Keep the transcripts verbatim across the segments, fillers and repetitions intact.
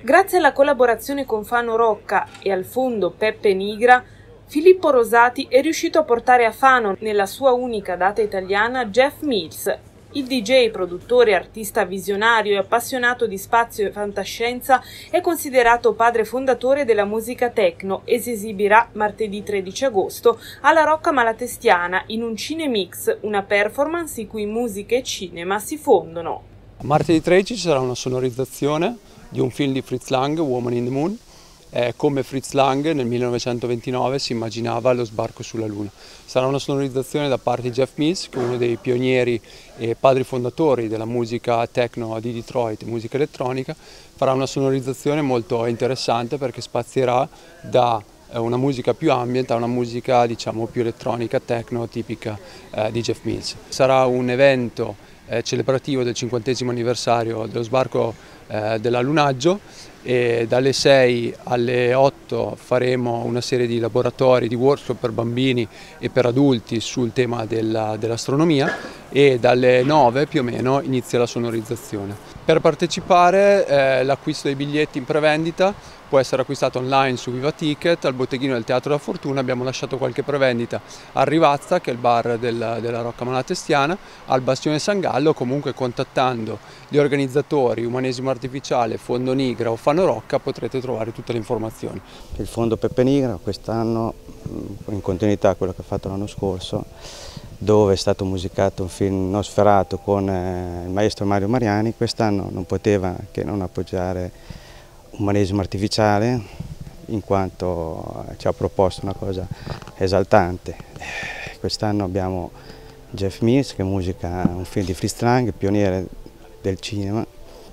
Grazie alla collaborazione con Fano Rocca e al fondo Peppe Nigra, Filippo Rosati è riuscito a portare a Fano, nella sua unica data italiana, Jeff Mills. Il D J, produttore, artista visionario e appassionato di spazio e fantascienza è considerato padre fondatore della musica techno e si esibirà martedì tredici agosto alla Rocca Malatestiana in un Cinemix, una performance in cui musica e cinema si fondono. Martedì tredici ci sarà una sonorizzazione di un film di Fritz Lang, Woman in the Moon. Eh, come Fritz Lang nel millenovecentoventinove si immaginava lo sbarco sulla Luna. Sarà una sonorizzazione da parte di Jeff Mills, che è uno dei pionieri e padri fondatori della musica techno di Detroit, musica elettronica. Farà una sonorizzazione molto interessante perché spazierà da una musica più ambient a una musica, diciamo, più elettronica, techno, tipica eh, di Jeff Mills. Sarà un evento eh, celebrativo del cinquantesimo anniversario dello sbarco eh, dell'allunaggio, e dalle sei alle otto faremo una serie di laboratori, di workshop per bambini e per adulti sul tema dell'astronomia, e dalle nove più o meno inizia la sonorizzazione. Per partecipare eh, l'acquisto dei biglietti in prevendita può essere acquistato online su Viva Ticket, al botteghino del Teatro della Fortuna. Abbiamo lasciato qualche prevendita a Rivazza, che è il bar del, della Rocca Malatestiana, al Bastione San Gallo. Comunque, contattando gli organizzatori, Umanesimo Artificiale, Fondo Nigra o Fano Rocca, potrete trovare tutte le informazioni. Il Fondo Peppe Nigra quest'anno, in continuità a quello che ha fatto l'anno scorso, dove è stato musicato un film Nosferatu con il maestro Mario Mariani, quest'anno non poteva che non appoggiare Umanesimo Artificiale, in quanto ci ha proposto una cosa esaltante. Quest'anno abbiamo Jeff Mills che musica un film di Fritz Lang, pioniere del cinema,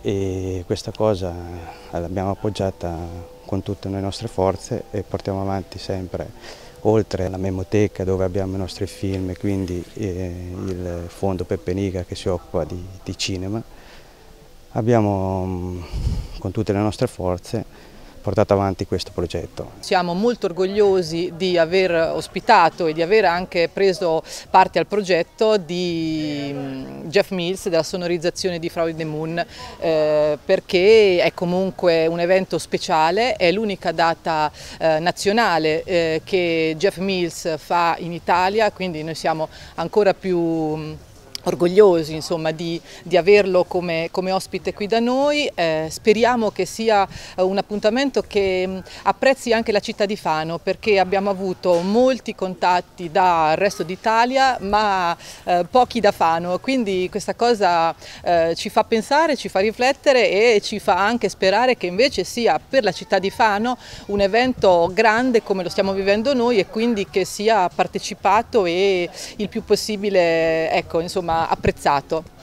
e questa cosa l'abbiamo appoggiata con tutte le nostre forze e portiamo avanti sempre, oltre alla memoteca dove abbiamo i nostri film e quindi eh, il fondo Peppe Nigra che si occupa di, di cinema. Abbiamo con tutte le nostre forze portato avanti questo progetto. Siamo molto orgogliosi di aver ospitato e di aver anche preso parte al progetto di Jeff Mills, della sonorizzazione di Frau in the Moon, eh, perché è comunque un evento speciale, è l'unica data eh, nazionale eh, che Jeff Mills fa in Italia, quindi noi siamo ancora più orgogliosi, insomma, di, di averlo come, come ospite qui da noi. Eh, speriamo che sia un appuntamento che mh, apprezzi anche la città di Fano, perché abbiamo avuto molti contatti dal resto d'Italia ma eh, pochi da Fano, quindi questa cosa eh, ci fa pensare, ci fa riflettere e ci fa anche sperare che invece sia per la città di Fano un evento grande come lo stiamo vivendo noi, e quindi che sia partecipato e il più possibile, ecco, insomma, apprezzato.